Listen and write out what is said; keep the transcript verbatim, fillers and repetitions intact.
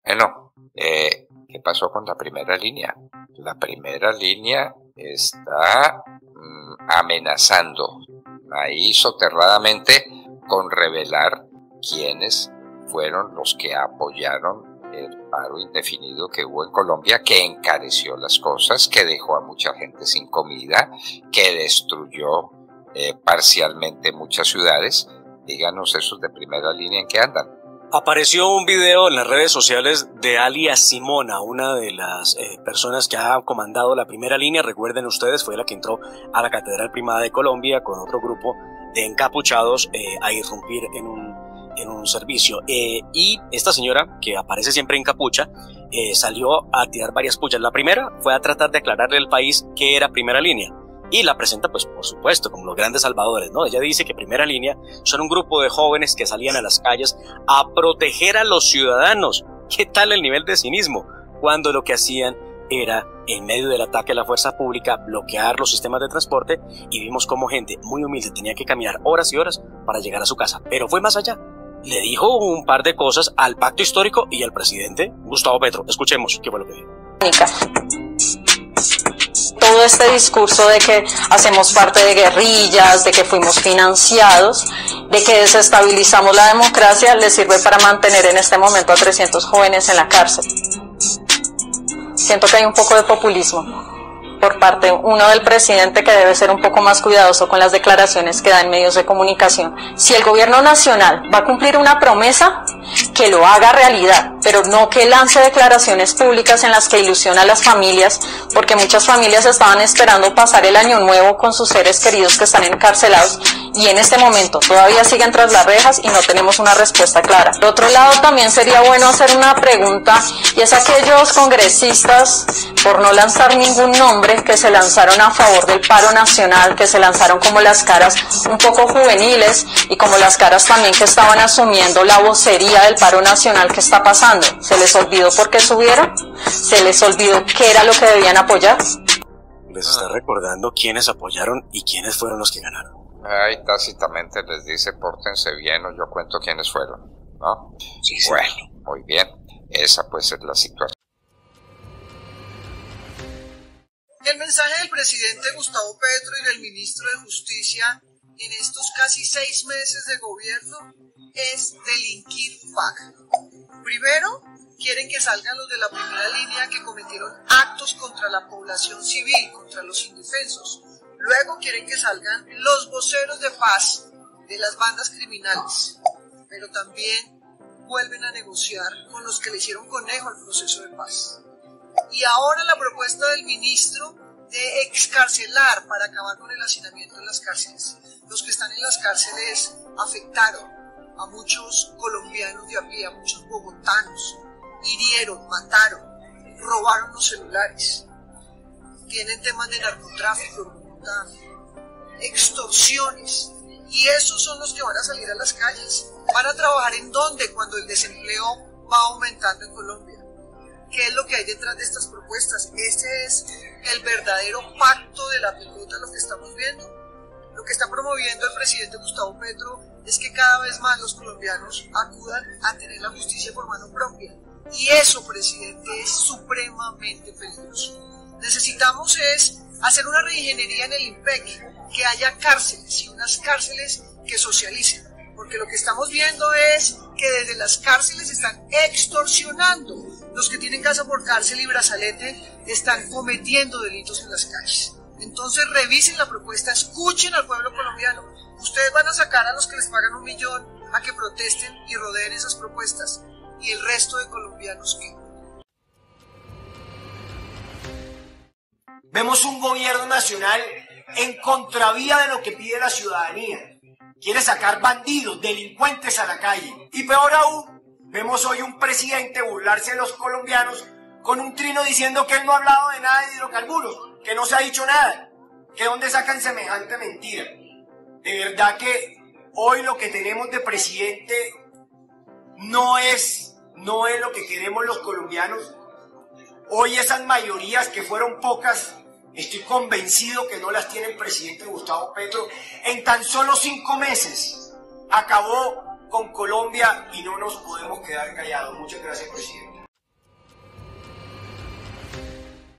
Bueno, eh, ¿qué pasó con la primera línea? La primera línea está mm, amenazando ahí soterradamente con revelar quiénes fueron los que apoyaron el paro indefinido que hubo en Colombia, que encareció las cosas, que dejó a mucha gente sin comida, que destruyó eh, parcialmente muchas ciudades. Díganos esos de primera línea en qué andan. Apareció un video en las redes sociales de alias Simona, una de las eh, personas que ha comandado la primera línea. Recuerden ustedes, fue la que entró a la Catedral Primada de Colombia con otro grupo de encapuchados eh, a irrumpir en un, en un servicio. Eh, y esta señora, que aparece siempre en capucha, eh, salió a tirar varias puchas. La primera fue a tratar de aclararle al país qué era primera línea. Y la presenta, pues, por supuesto, como los grandes salvadores, ¿no? Ella dice que Primera Línea son un grupo de jóvenes que salían a las calles a proteger a los ciudadanos. ¿Qué tal el nivel de cinismo? Cuando lo que hacían era, en medio del ataque a la fuerza pública, bloquear los sistemas de transporte, y vimos cómo gente muy humilde tenía que caminar horas y horas para llegar a su casa. Pero fue más allá. Le dijo un par de cosas al pacto histórico y al presidente Gustavo Petro. Escuchemos qué fue lo que dijo. Todo este discurso de que hacemos parte de guerrillas, de que fuimos financiados, de que desestabilizamos la democracia, le sirve para mantener en este momento a trescientos jóvenes en la cárcel. Siento que hay un poco de populismo por parte, uno, del presidente, que debe ser un poco más cuidadoso con las declaraciones que da en medios de comunicación. Si el gobierno nacional va a cumplir una promesa, que lo haga realidad, pero no que lance declaraciones públicas en las que ilusiona a las familias, porque muchas familias estaban esperando pasar el año nuevo con sus seres queridos que están encarcelados, y en este momento todavía siguen tras las rejas y no tenemos una respuesta clara. Por otro lado, también sería bueno hacer una pregunta, y es a aquellos congresistas, por no lanzar ningún nombre, que se lanzaron a favor del paro nacional, que se lanzaron como las caras un poco juveniles y como las caras también que estaban asumiendo la vocería del paro nacional. ¿Qué está pasando? ¿Se les olvidó por qué subieron? ¿Se les olvidó qué era lo que debían apoyar? Les está recordando quiénes apoyaron y quiénes fueron los que ganaron. Ahí tácitamente les dice, pórtense bien o yo cuento quiénes fueron, ¿no? Sí, sí. Bueno, muy bien. Esa pues es la situación. El mensaje del presidente Gustavo Petro y del ministro de Justicia en estos casi seis meses de gobierno es delinquir paga. Primero, quieren que salgan los de la primera línea que cometieron actos contra la población civil, contra los indefensos. Luego quieren que salgan los voceros de paz de las bandas criminales. Pero también vuelven a negociar con los que le hicieron conejo al proceso de paz. Y ahora la propuesta del ministro de excarcelar para acabar con el hacinamiento en las cárceles. Los que están en las cárceles afectaron a muchos colombianos de a pie, a muchos bogotanos, hirieron, mataron, robaron los celulares, tienen temas de narcotráfico, extorsiones, y esos son los que van a salir a las calles. ¿Van a trabajar en dónde cuando el desempleo va aumentando en Colombia? ¿Qué es lo que hay detrás de estas propuestas? Ese es el verdadero pacto de la pelota, lo que estamos viendo. Lo que está promoviendo el presidente Gustavo Petro es que cada vez más los colombianos acudan a tener la justicia por mano propia. Y eso, presidente, es supremamente peligroso. Necesitamos es hacer una reingeniería en el IMPEC, que haya cárceles y unas cárceles que socialicen. Porque lo que estamos viendo es que desde las cárceles están extorsionando. Los que tienen casa por cárcel y brazalete están cometiendo delitos en las calles. Entonces revisen la propuesta, escuchen al pueblo colombiano. Ustedes van a sacar a los que les pagan un millón a que protesten y rodeen esas propuestas. ¿Y el resto de colombianos qué? Vemos un gobierno nacional en contravía de lo que pide la ciudadanía. Quiere sacar bandidos, delincuentes a la calle. Y peor aún, vemos hoy un presidente burlarse de los colombianos con un trino diciendo que él no ha hablado de nada de hidrocarburos, que no se ha dicho nada, que dónde sacan semejante mentira. De verdad que hoy lo que tenemos de presidente no es, no es lo que queremos los colombianos. Hoy esas mayorías que fueron pocas, estoy convencido que no las tiene el presidente Gustavo Petro. En tan solo cinco meses acabó con Colombia y no nos podemos quedar callados. Muchas gracias, presidente.